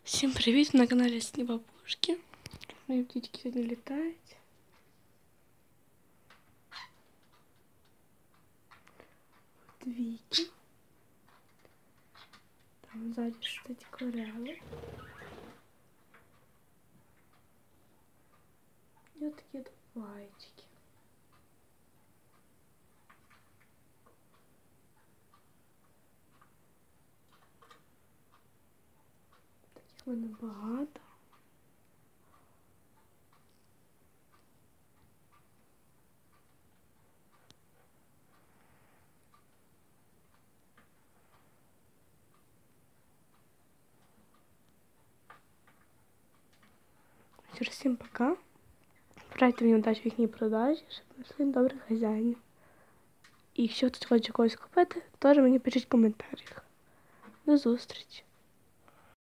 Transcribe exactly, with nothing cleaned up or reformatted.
Всім привіт! На каналі Сні Бабушки. Мої птички сьогодні літають. Двійки. Там ззаді щось корели. І от такі двойчики. Таких в мене багато. Всім пока. Вправте мені удачу в їхній продажі, щоб знайшли добрих хазяїнів. І якщо хтось хоче когось купити, теж мені пишіть в коментарях. До зустрічі!